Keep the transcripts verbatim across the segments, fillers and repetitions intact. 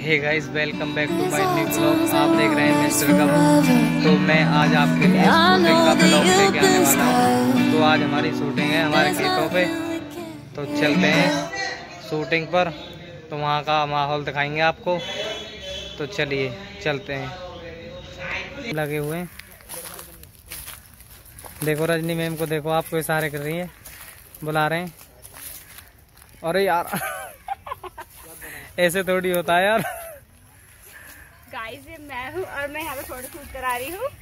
Hey guys, welcome back to my new blog. आप देख रहे हैं मिस्टर कब। तो मैं आज आपके लिए शूटिंग का ब्लॉग लेके आने वाला हूँ। तो आज हमारी शूटिंग है हमारे खेतों पे, तो चलते हैं शूटिंग पर। तो वहाँ का माहौल दिखाएंगे आपको। तो चलिए चलते हैं। लगे हुए हैं, देखो रजनी मैम को, देखो आपको इशारे कर रही है, बुला रहे हैं। अरे यार ऐसे थोड़ी होता है यार। गाइस ये मैं हूँ और मैं यहाँ पे फोटो शूट करा रही हूँ।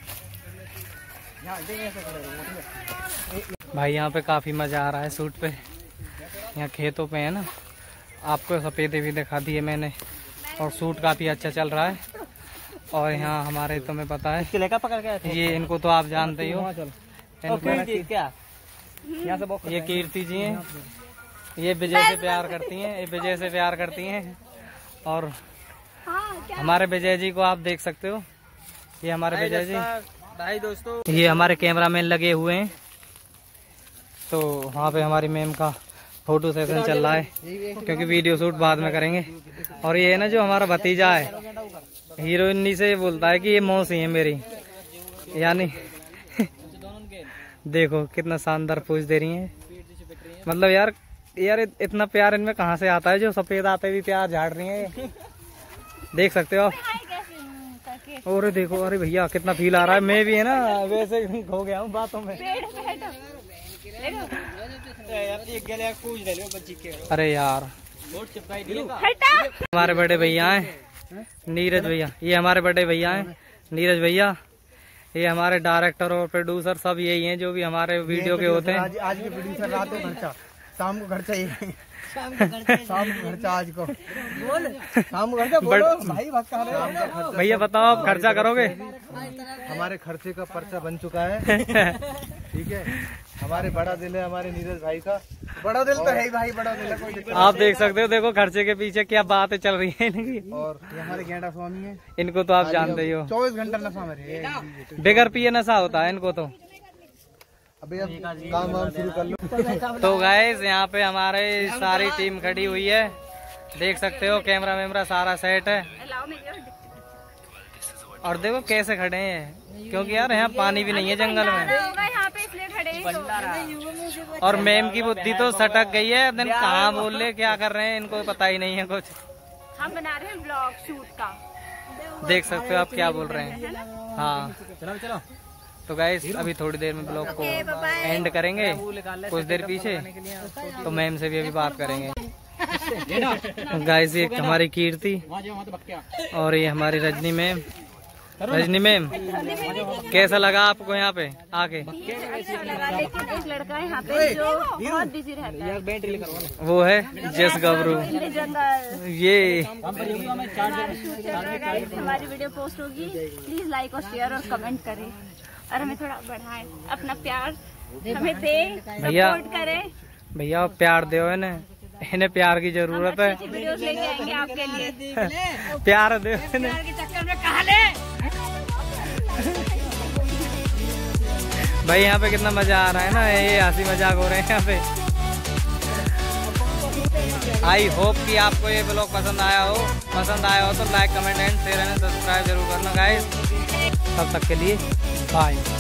भाई यहाँ पे काफी मजा आ रहा है शूट पे। यहाँ खेतों पे है ना, आपको सफेदे भी दिखा दिए मैंने, और शूट काफी अच्छा चल रहा है। और यहाँ हमारे तुम्हें पता है, ये इनको तो आप जानते ही हो। क्या ये कीर्ति जी हैं, ये विजय से प्यार करती हैं, ये विजय से प्यार करती हैं। और हाँ, हमारे विजय जी को आप देख सकते हो, ये हमारे विजय जी। भाई दोस्तों, ये हमारे कैमरामैन लगे हुए हैं। तो वहाँ पे हमारी मैम का फोटो सेशन चल रहा है, क्योंकि वीडियो शूट बाद में करेंगे। और ये है ना जो हमारा भतीजा है, हीरोइनी से बोलता है कि ये मौसी है मेरी, यानी देखो कितना शानदार पोज दे रही है। मतलब यार यार इतना प्यार इनमें कहाँ से आता है, जो सफेद आते भी प्यार झाड़ रही है। देख सकते हो आप। और देखो, अरे भैया कितना फील आ रहा है। मैं भी है ना वैसे हो गया हूँ बातों में। अरे यार हमारे बड़े भैया हैं नीरज भैया, ये हमारे बड़े भैया हैं नीरज भैया। ये हमारे डायरेक्टर और प्रोड्यूसर सब यही हैं जो भी हमारे वीडियो के होते हैं। आज, आज के प्रोड्यूसर रात को खर्चा, शाम को खर्चा, ये शाम को खर्चा, शाम को खर्चा आज को बोल, शाम को खर्चा बोलो भाई। भैया बताओ, आप खर्चा करोगे? हमारे खर्चे का पर्चा बन चुका है। ठीक है, हमारे बड़ा दिल है हमारे नीरज भाई का। बड़ा दिल तो है ही भाई, बड़ा दिल है, कोई दिक्कत। आप देख सकते हो, देखो खर्चे के पीछे क्या बातें चल रही है इनकी। और ये हमारे गेंडा स्वामी है, इनको तो आप जानते ही हो। चौबीस घंटा नशा में रहे, बेगर पिए नशा होता है इनको तो। अभी अब काम वाम शुरू कर लो। तो गाइस यहाँ पे हमारे सारी टीम खड़ी हुई है, देख सकते हो। कैमरा वैमरा सारा सेट है। और देखो कैसे खड़े हैं, क्योंकि यार यहाँ पानी भी नहीं है जंगल में। यहाँ पे इसलिए खड़े हैं। और मैम की बुद्धि तो सटक गई है, दिन कहाँ बोल रहे क्या कर रहे हैं, इनको पता ही नहीं है कुछ। हम बना रहे हैं ब्लॉग शूट का, देख सकते हो आप क्या बोल रहे हैं। हाँ चलो चलो। तो गाइस अभी थोड़ी देर में ब्लॉग को एंड करेंगे, कुछ देर पीछे तो मैम से भी अभी बात करेंगे। गाइस ये हमारी कीर्ति और ये हमारी रजनी मैम। रजनी मैम, कैसा लगा आपको यहाँ पे आके? अच्छा लगा, लेकिन एक लड़का है यहाँ पे जो बहुत बिजी रहता है, वो है जस गबरू। ये हमारी वीडियो पोस्ट होगी, प्लीज लाइक और शेयर और कमेंट करें, और हमें थोड़ा बढ़ाएं, अपना प्यार हमें दे, सपोर्ट करें। भैया प्यार दो है ना, इन्हें प्यार की जरूरत है। वीडियोस लेके आएंगे आपके लिए। प्यार दो प्यार के चक्कर में कहाँ ले। भाई यहाँ पे कितना मजा आ रहा है ना, ये हंसी मजाक हो रहे हैं यहाँ पे। आई होप कि आपको ये ब्लॉग पसंद आया हो। पसंद आया हो तो like comment and share and subscribe जरूर करना गाइस। तब तक के लिए बाय।